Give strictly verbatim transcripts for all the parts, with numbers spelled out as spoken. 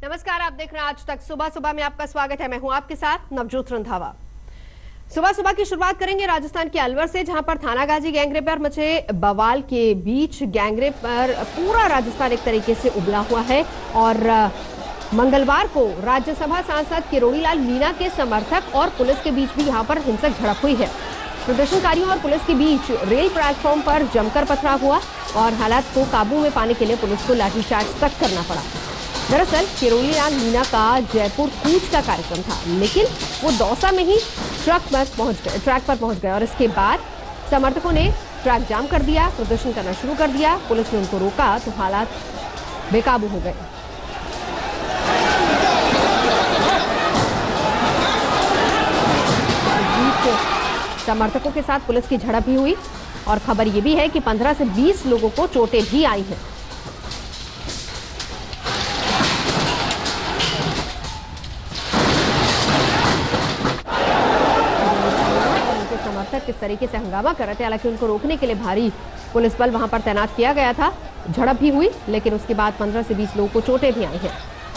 नमस्कार, आप देख रहे हैं आज तक। सुबह सुबह में आपका स्वागत है। मैं हूं आपके साथ नवजोत रंधावा। सुबह सुबह की शुरुआत करेंगे राजस्थान के अलवर से, जहां पर थानागाजी गैंगरेप पर मचे बवाल के बीच गैंगरेप पर पूरा राजस्थान एक तरीके से उबला हुआ है। और मंगलवार को राज्यसभा सांसद किरोड़ीलाल मीणा के समर्थक और पुलिस के बीच भी यहां पर हिंसक झड़प हुई है। प्रदर्शनकारियों और पुलिस के बीच रेल प्लेटफॉर्म पर जमकर पथराव हुआ और हालात को काबू में पाने के लिए पुलिस को लाठीचार्ज तक करना पड़ा। दरअसल किरोड़ीलाल मीणा का जयपुर कूच का कार्यक्रम था, लेकिन वो दौसा में ही ट्रक पर पहुंच गए ट्रैक पर पहुंच गए और इसके बाद समर्थकों ने ट्रैक जाम कर दिया, प्रदर्शन करना शुरू कर दिया। पुलिस ने उनको रोका तो हालात बेकाबू हो गए। समर्थकों के साथ पुलिस की झड़प भी हुई और खबर यह भी है कि पंद्रह से बीस लोगों को चोटें भी आई हैं। उनके समर्थक किस तरीके से हंगामा कर रहे थे, हालांकि उनको रोकने के लिए भारी पुलिस बल वहां पर तैनात किया गया था। झड़प भी हुई, लेकिन उसके बाद पंद्रह से बीस लोगों को चोटें भी आई हैं।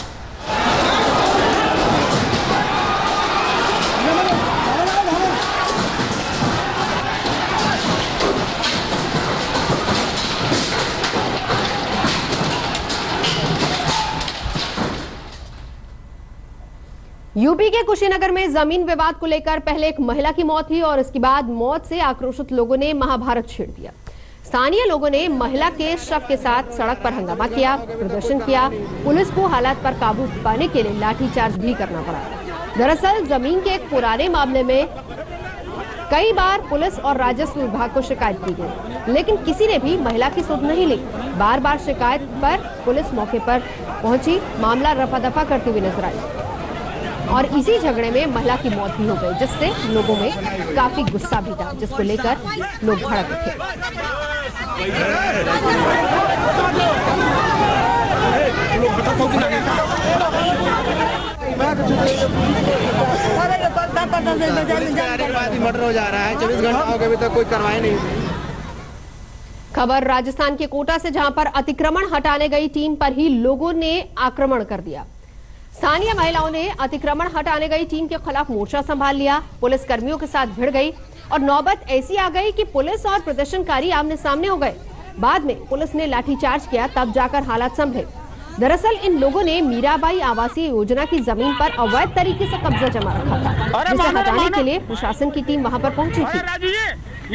यूपी के कुशीनगर में जमीन विवाद को लेकर पहले एक महिला की मौत हुई और इसके बाद मौत से आक्रोशित लोगों ने महाभारत छेड़ दिया। स्थानीय लोगों ने महिला के शव के साथ सड़क पर हंगामा किया, प्रदर्शन किया। पुलिस को हालात पर काबू पाने के लिए लाठीचार्ज भी करना पड़ा। दरअसल जमीन के एक पुराने मामले में कई बार पुलिस और राजस्व विभाग को शिकायत की गई, लेकिन किसी ने भी महिला की सुध नहीं ली। बार बार शिकायत पर पुलिस मौके पर पहुंची, मामला रफा दफा करती हुई नजर आई और इसी झगड़े में महिला की मौत भी हो गई, जिससे लोगों में काफी गुस्सा भी था, जिसको लेकर लोग भड़क उठे। मर्डर हो जा रहा है, चौबीस घंटा हो गए अभी तक कोई कार्रवाई नहीं। खबर राजस्थान के कोटा से, जहां पर अतिक्रमण हटाने गई टीम पर ही लोगों ने आक्रमण कर दिया। स्थानीय महिलाओं ने अतिक्रमण हटाने गई टीम के खिलाफ मोर्चा संभाल लिया। पुलिस कर्मियों के साथ भिड़ गई और नौबत ऐसी आ गई कि पुलिस और प्रदर्शनकारी आमने सामने हो गए। बाद में पुलिस ने लाठीचार्ज किया, तब जाकर हालात संभले। दरअसल इन लोगों ने मीराबाई आवासीय योजना की जमीन पर अवैध तरीके से कब्जा जमा रखा था, जिसे हटाने के लिए प्रशासन की टीम वहां पर पहुंची थी।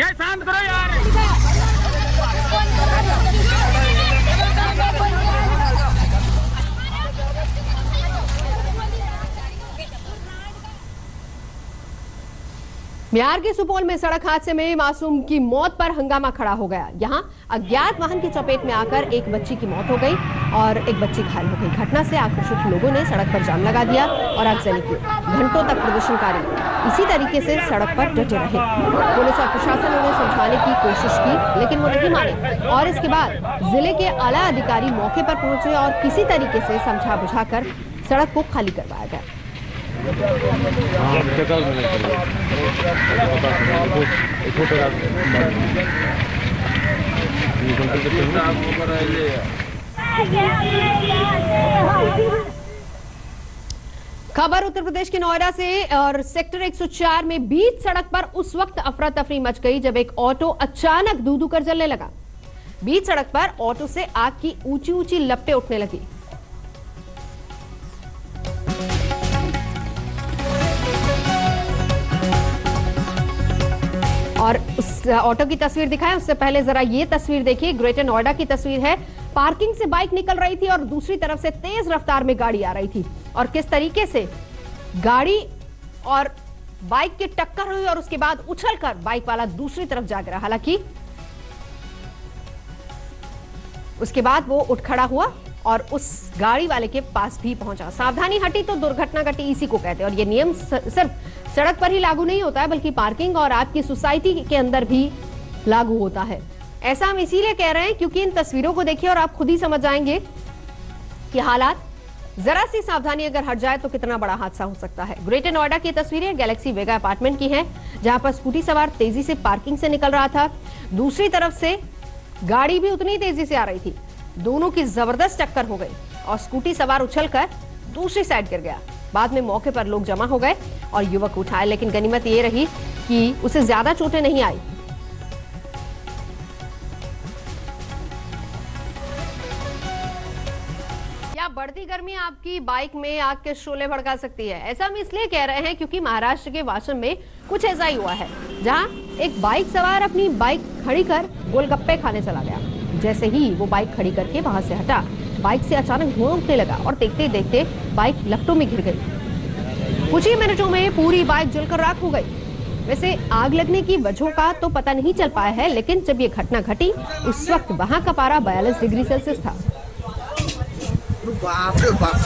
बिहार के सुपौल में सड़क हादसे में मासूम की मौत पर हंगामा खड़ा हो गया। यहां अज्ञात वाहन की चपेट में आकर एक बच्ची की मौत हो गई और एक बच्ची घायल हो गई। घटना से आक्रोशित लोगों ने सड़क पर जाम लगा दिया और आगजनी की। घंटों तक प्रदर्शनकारी इसी तरीके से सड़क पर डटे रहे। पुलिस और प्रशासन ने समझाने की कोशिश की, लेकिन वो नहीं माने और इसके बाद जिले के आला अधिकारी मौके पर पहुंचे और किसी तरीके से समझा बुझाकर सड़क को खाली करवाया गया। खबर उत्तर प्रदेश के नोएडा से और सेक्टर एक सौ चार में बीच सड़क पर उस वक्त अफरा तफरी मच गई जब एक ऑटो अचानक धू धू कर जलने लगा। बीच सड़क पर ऑटो से आग की ऊंची ऊंची लपटें उठने लगी और उस ऑटो की तस्वीर दिखाएं। उससे पहले जरा ये तस्वीर देखिए, ग्रेटर नोएडा की तस्वीर है। पार्किंग से बाइक निकल रही थी और दूसरी तरफ से तेज रफ्तार में गाड़ी आ रही थी और किस तरीके से गाड़ी और बाइक की टक्कर हुई और उसके बाद उछलकर बाइक वाला दूसरी तरफ जा गिरा। हालांकि उसके बाद वो उठ खड़ा हुआ और उस गाड़ी वाले के पास भी पहुंचा। सावधानी हटी तो दुर्घटना घटी, इसी को कहते हैं। और ये नियम सिर्फ सड़क पर ही लागू नहीं होता है, बल्कि पार्किंग और आपकी सोसाइटी के अंदर भी लागू होता है। ऐसा हम इसीलिए कह रहे हैं क्योंकि इन तस्वीरों को देखिए और आप खुद ही समझ जाएंगे कि हालात, जरा सी सावधानी अगर हट जाए तो कितना बड़ा हादसा हो सकता है। ग्रेटर नोएडा की तस्वीरें गैलेक्सी वेगा अपार्टमेंट की हैं, जहां पर स्कूटी सवार तेजी से पार्किंग से निकल रहा था, दूसरी तरफ से गाड़ी भी उतनी तेजी से आ रही थी। दोनों की जबरदस्त टक्कर हो गई और स्कूटी सवार उछलकर दूसरी साइड गिर गया। बाद में मौके पर लोग जमा हो गए और युवक उठाए, लेकिन गनीमत ये रही कि उसे ज्यादा चोटें नहीं आई। क्या बढ़ती गर्मी आपकी बाइक में आग के शोले भड़का सकती है? ऐसा हम इसलिए कह रहे हैं क्योंकि महाराष्ट्र के वाशिम में कुछ ऐसा ही हुआ है, जहां एक बाइक सवार अपनी बाइक खड़ी कर गोलगप्पे खाने चला गया। जैसे ही वो बाइक खड़ी करके वहां से हटा, बाइक से अचानक धुआं उठने लगा और देखते देखते बाइक लपटों में घिर गई। कुछ ही मिनटों में पूरी बाइक जलकर राख हो गई। वैसे आग लगने की वजह का तो पता नहीं चल पाया है, लेकिन जब ये घटना घटी उस वक्त वहां का पारा बयालीस डिग्री सेल्सियस था। बाप रे बाप।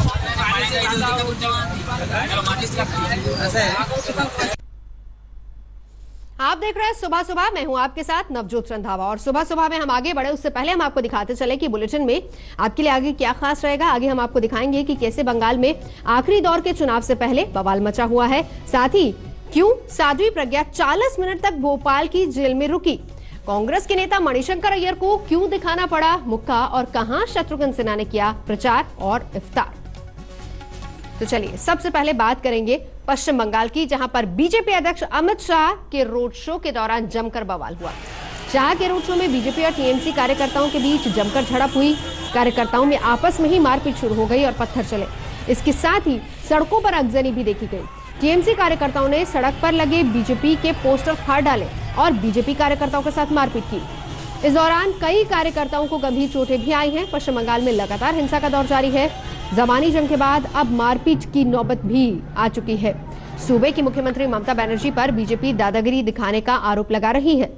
आप देख रहे हैं सुबह सुबह, मैं हूं आपके साथ नवजोत रंधावा। और सुबह सुबह में हम आगे बढ़े उससे पहले हम आपको दिखाते चले कि बुलेटिन में आपके लिए आगे क्या खास रहेगा। आगे हम आपको दिखाएंगे कि कैसे बंगाल में आखिरी दौर के चुनाव से पहले बवाल मचा हुआ है, साथ ही क्यों साध्वी प्रज्ञा चालीस मिनट तक भोपाल की जेल में रुकी, कांग्रेस के नेता मणिशंकर अय्यर को क्यों दिखाना पड़ा मुक्का, और कहां शत्रुघ्न सिन्हा ने किया प्रचार और इफ्तार। तो चलिए सबसे पहले बात करेंगे पश्चिम बंगाल की, जहां पर बीजेपी अध्यक्ष अमित शाह के रोड शो के दौरान जमकर बवाल हुआ। शाह के रोड शो में बीजेपी और टीएमसी कार्यकर्ताओं के बीच जमकर झड़प हुई। कार्यकर्ताओं में आपस में ही मारपीट शुरू हो गई और पत्थर चले। इसके साथ ही सड़कों पर अगजनी भी देखी गई। टीएमसी कार्यकर्ताओं ने सड़क पर लगे बीजेपी के पोस्टर फाड़ डाले और बीजेपी कार्यकर्ताओं के साथ मारपीट की। इस दौरान कई कार्यकर्ताओं को गंभीर चोटें भी आई हैं। पश्चिम बंगाल में लगातार हिंसा का दौर जारी है। जमानी जंग के बाद अब मारपीट की नौबत भी आ चुकी है। सूबे की मुख्यमंत्री ममता बनर्जी पर बीजेपी दादागिरी दिखाने का आरोप लगा रही है।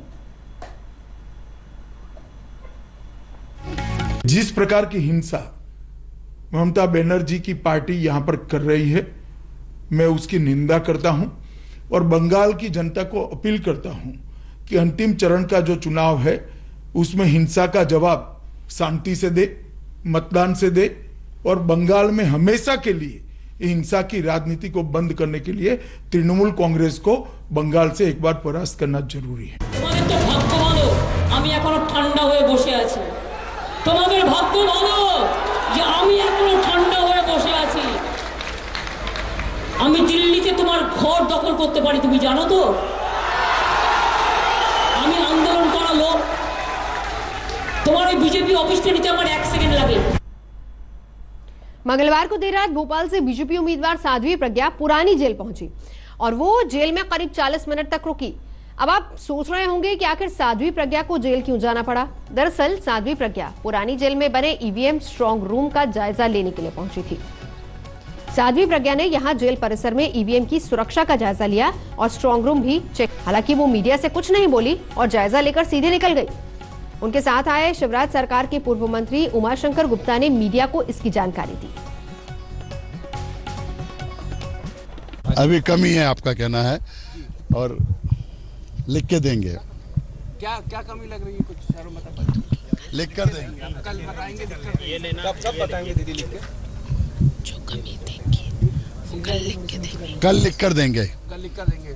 जिस प्रकार की हिंसा ममता बनर्जी की पार्टी यहां पर कर रही है, मैं उसकी निंदा करता हूं और बंगाल की जनता को अपील करता हूं कि अंतिम चरण का जो चुनाव है उसमें हिंसा का जवाब शांति से दे, मतदान से दे, और बंगाल में हमेशा के लिए हिंसा की राजनीति को बंद करने के लिए तृणमूल कांग्रेस को बंगाल से एक बार परास्त करना जरूरी है। তোমাদের তো ভাগ্য ভালো, আমি এখনো ঠান্ডা হয়ে বসে আছি। তোমাদের ভাগ্য ভালো যে আমি এখনো ঠান্ডা হয়ে বসে আছি। আমি দিল্লিতে তোমার ঘর দখল করতে পারি, তুমি জানো তো? আমি আন্দোলন করা লোক, তোমার ওই বিজেপি অফিসটা নিতে আমার এক সেকেন্ড লাগে। मंगलवार को देर रात भोपाल से बीजेपी उम्मीदवार साध्वी प्रज्ञा पुरानी जेल पहुंची और वो जेल में करीब चालीस मिनट तक रुकी। अब आप सोच रहे होंगे कि आखिर साध्वी प्रज्ञा को जेल क्यों जाना पड़ा। दरअसल साध्वी प्रज्ञा पुरानी जेल में बने ईवीएम स्ट्रांग रूम का जायजा लेने के लिए पहुंची थी। साध्वी प्रज्ञा ने यहां जेल परिसर में ईवीएम की सुरक्षा का जायजा लिया और स्ट्रांग रूम भी चेक। हालांकि वो मीडिया से कुछ नहीं बोली और जायजा लेकर सीधे निकल गई। उनके साथ आए शिवराज सरकार के पूर्व मंत्री उमाशंकर गुप्ता ने मीडिया को इसकी जानकारी दी। अभी कमी है, आपका कहना है, और लिख के देंगे। क्या क्या कमी लग रही है, कुछ शहरों में बता, लिख कर देंगे, कल बताएंगे, ये लेना सब सब बताएंगे दीदी, लिख के जो कमी देंगे वो कल लिख के देंगे, कल लिख कर देंगे, कल लिख कर देंगे।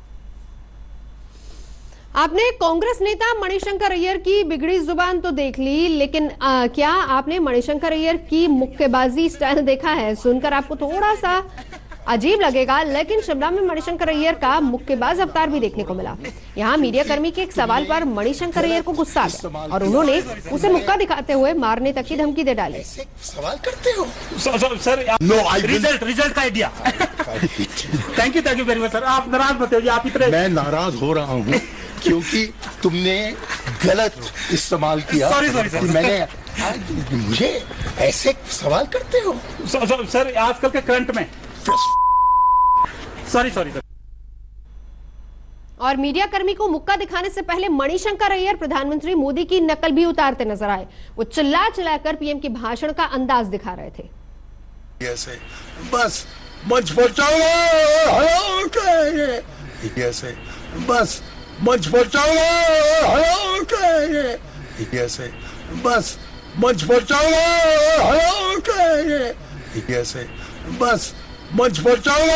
आपने कांग्रेस नेता मणिशंकर अय्यर की बिगड़ी जुबान तो देख ली, लेकिन आ, क्या आपने मणिशंकर अय्यर की मुक्केबाजी स्टाइल देखा है? सुनकर आपको थोड़ा सा अजीब लगेगा, लेकिन शिमला में मणिशंकर अय्यर का मुक्केबाज अवतार भी देखने को मिला। यहाँ मीडिया कर्मी के एक सवाल पर मणिशंकर अय्यर को गुस्सा आ गया और उन्होंने उसे मुक्का दिखाते हुए मारने तक की धमकी दे डाली। सवाल करते हो सर, नो रिजल्ट रिजल्ट का idea. Thank you thank you very much sir. आप नाराज मत होइए, आप इतने। मैं नाराज हो रहा हूँ क्योंकि तुमने गलत इस्तेमाल किया। सॉरी सॉरी सर, मैंने मुझे ऐसे सवाल करते हो सर, सर आजकल के करंट में। Sorry sorry sir. और मीडिया कर्मी को मुक्का दिखाने से पहले मणिशंकर अय्यर प्रधानमंत्री मोदी की नकल भी उतारते नजर आए। वो चिल्ला चिल्लाकर पीएम के भाषण का अंदाज दिखा रहे थे। ऐसे बस मंच पर चलो, ऐसे बस मंच पर चलो, ऐसे बस मंच पर चलो, ऐसे बस मंच पर चलो,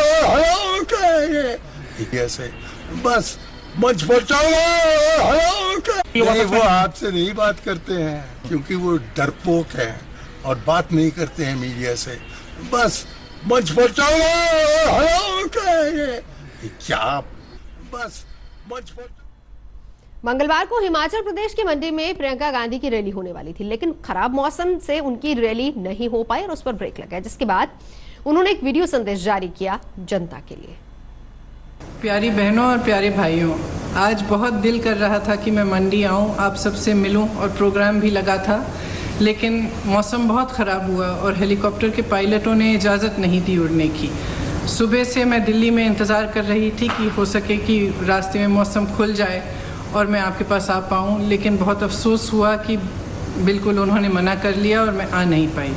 ऐसे बस मंच पर चलो। नहीं, वो आपसे नहीं बात करते हैं क्योंकि वो डरपोक हैं और बात नहीं करते हैं मीडिया से। बस मंच पर चलो क्या बस मंच पर। मंगलवार को हिमाचल प्रदेश की मंडी में प्रियंका गांधी की रैली होने वाली थी, लेकिन खराब मौसम से उनकी रैली नहीं हो पाई और उस पर ब्रेक लग गया, जिसके बाद उन्होंने एक वीडियो संदेश जारी किया जनता के लिए। प्यारी बहनों और प्यारे भाइयों, आज बहुत दिल कर रहा था कि मैं मंडी आऊं, आप सबसे मिलूं और प्रोग्राम भी लगा था, लेकिन मौसम बहुत ख़राब हुआ और हेलीकॉप्टर के पायलटों ने इजाज़त नहीं दी उड़ने की। सुबह से मैं दिल्ली में इंतज़ार कर रही थी कि हो सके कि रास्ते में मौसम खुल जाए और मैं आपके पास आ पाऊँ, लेकिन बहुत अफसोस हुआ कि बिल्कुल उन्होंने मना कर लिया और मैं आ नहीं पाई।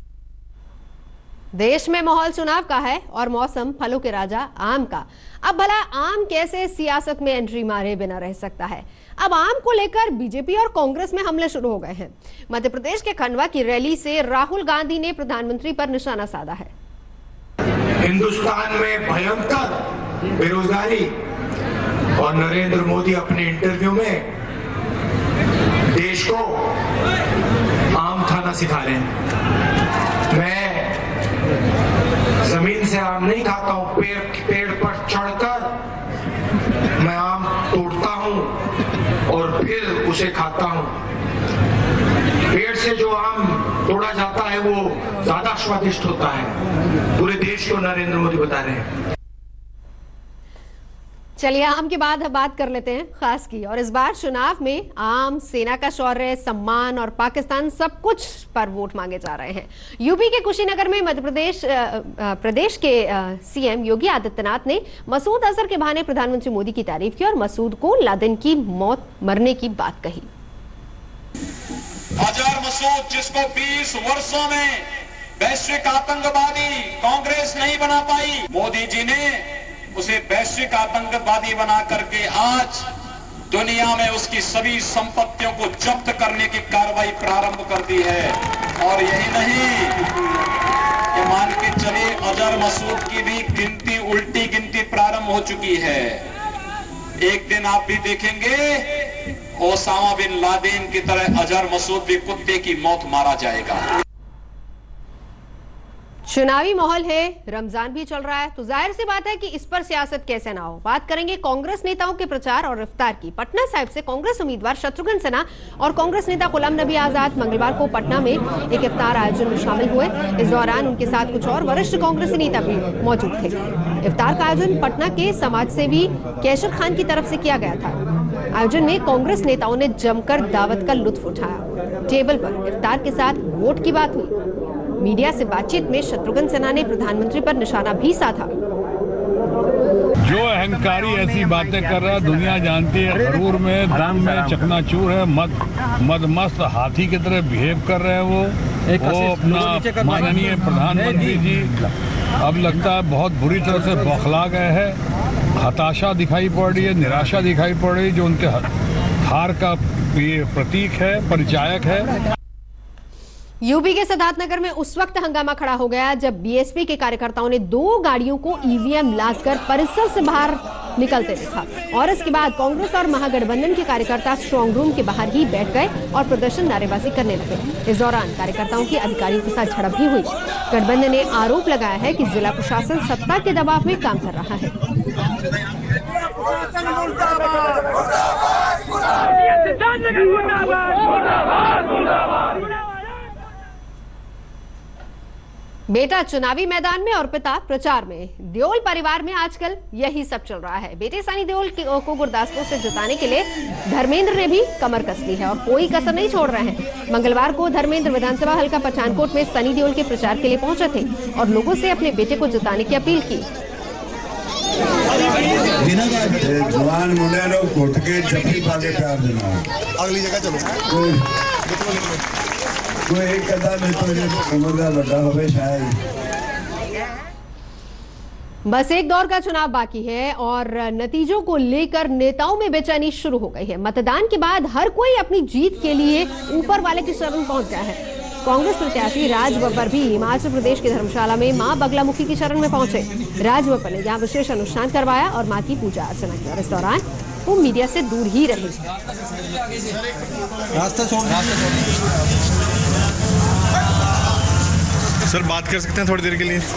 देश में माहौल चुनाव का है और मौसम फलों के राजा आम का। अब भला आम कैसे सियासत में एंट्री मारे बिना रह सकता है? अब आम को लेकर बीजेपी और कांग्रेस में हमले शुरू हो गए हैं। मध्य प्रदेश के खंडवा की रैली से राहुल गांधी ने प्रधानमंत्री पर निशाना साधा है। हिंदुस्तान में भयंकर बेरोजगारी और नरेंद्र मोदी अपने इंटरव्यू में देश को आम खाना सिखा रहे हैं। मैं जमीन से आम नहीं खाता हूं, पेड़ पेड़ पर चढ़कर मैं आम तोड़ता हूं और फिर उसे खाता हूं। पेड़ से जो आम तोड़ा जाता है वो ज्यादा स्वादिष्ट होता है। पूरे देश को नरेंद्र मोदी बता रहे हैं। चलिए आम के बाद बात कर लेते हैं खास की। और इस बार चुनाव में आम, सेना का शौर्य, सम्मान और पाकिस्तान सब कुछ पर वोट मांगे जा रहे हैं। यूपी के कुशीनगर में मध्य प्रदेश प्रदेश के सीएम योगी आदित्यनाथ ने मसूद अजहर के बहाने प्रधानमंत्री मोदी की तारीफ की और मसूद को लादेन की मौत मरने की बात कही। अजहर मसूद, जिसको बीस वर्षों में वैश्विक आतंकवादी कांग्रेस नहीं बना पाई, मोदी जी ने उसे वैश्विक आतंकवादी बना करके आज दुनिया में उसकी सभी संपत्तियों को जब्त करने की कार्रवाई प्रारंभ कर दी है। और यही नहीं, ये मान के चले अजहर मसूद की भी गिनती, उल्टी गिनती प्रारंभ हो चुकी है। एक दिन आप भी देखेंगे ओसामा बिन लादेन की तरह अजहर मसूद भी कुत्ते की मौत मारा जाएगा। चुनावी माहौल है, रमजान भी चल रहा है, तो जाहिर सी बात है कि इस पर सियासत कैसे ना हो। बात करेंगे कांग्रेस नेताओं के प्रचार और इफ्तार की। पटना साहिब से कांग्रेस उम्मीदवार शत्रुघ्न सिन्हा और कांग्रेस नेता गुलाम नबी आजाद मंगलवार को पटना में एक इफ्तार आयोजन में शामिल हुए। इस दौरान उनके साथ कुछ और वरिष्ठ कांग्रेसी नेता भी मौजूद थे। इफ्तार का आयोजन पटना के समाज सेवी कैशर खान की तरफ से किया गया था। आयोजन में कांग्रेस नेताओं ने जमकर दावत का लुत्फ उठाया। टेबल पर इफ्तार के साथ वोट की बात हुई। मीडिया से बातचीत में शत्रुघ्न सिन्हा ने प्रधानमंत्री पर निशाना भी साधा। जो अहंकारी ऐसी बातें कर रहा है, दुनिया जानती है, गरूर में, दम में चकनाचूर है, मद मदमस्त हाथी की तरह बिहेव कर रहे हैं। वो वो अपना माननीय प्रधानमंत्री जी अब लगता है बहुत बुरी तरह से बौखला गए हैं। हताशा दिखाई पड़ रही है, निराशा दिखाई पड़ रही है, जो उनके हार का ये प्रतीक है, परिचायक है। यूपी के सिद्धार्थनगर में उस वक्त हंगामा खड़ा हो गया जब बीएसपी के कार्यकर्ताओं ने दो गाड़ियों को ईवीएम लादकर परिसर से बाहर निकलते देखा और इसके बाद कांग्रेस और महागठबंधन के कार्यकर्ता स्ट्रांग रूम के बाहर ही बैठ गए और प्रदर्शन नारेबाजी करने लगे। इस दौरान कार्यकर्ताओं की अधिकारियों के साथ झड़प भी हुई। गठबंधन ने आरोप लगाया है कि जिला प्रशासन सत्ता के दबाव में काम कर रहा है। बेटा चुनावी मैदान में और पिता प्रचार में। देओल परिवार में आजकल यही सब चल रहा है। बेटे सनी देओल को गुरदासपुर से जिताने के लिए धर्मेंद्र ने भी कमर कस ली है और कोई कसर नहीं छोड़ रहे हैं। मंगलवार को धर्मेंद्र विधानसभा हल्का पठानकोट में सनी देओल के प्रचार के लिए पहुंचे थे और लोगों से अपने बेटे को जिताने की अपील की। जवान मुंडे लोग घुट के जफ्फी पाके प्यार देना, अगली जगह चलो। कोई एक कदम में तो उम्र बड़ा हो गया शायद। बस एक दौर का चुनाव बाकी है और नतीजों को लेकर नेताओं में बेचैनी शुरू हो गई है। मतदान के बाद हर कोई अपनी जीत के लिए ऊपर वाले की शरण पहुंच गया है। कांग्रेस प्रत्याशी राज बब्बर भी हिमाचल प्रदेश की धर्मशाला में मां बगलामुखी की शरण में पहुंचे। राज बब्बर ने यहाँ विशेष अनुष्ठान करवाया और मां की पूजा अर्चना की और इस दौरान वो मीडिया से दूर ही रहे। रास्ता छोड़ सर बात कर सकते हैं थोड़ी देर के लिए?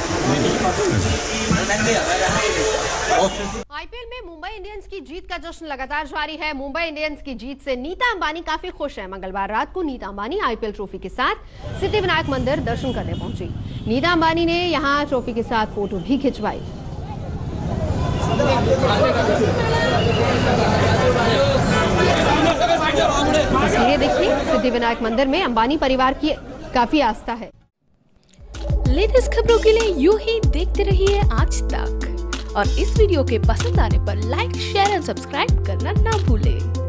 आईपीएल में मुंबई इंडियंस की जीत का जश्न लगातार जारी है। मुंबई इंडियंस की जीत से नीता अंबानी काफी खुश है। मंगलवार रात को नीता अंबानी आईपीएल ट्रॉफी के साथ सिद्धिविनायक मंदिर दर्शन करने पहुंची। नीता अंबानी ने यहां ट्रॉफी के साथ फोटो भी खिंचवाई। तस्वीरें देखिए, सिद्धिविनायक मंदिर में अंबानी परिवार की काफी आस्था है। लेटेस्ट खबरों के लिए यूं ही देखते रहिए आज तक और इस वीडियो के पसंद आने पर लाइक, शेयर और सब्सक्राइब करना ना भूलें।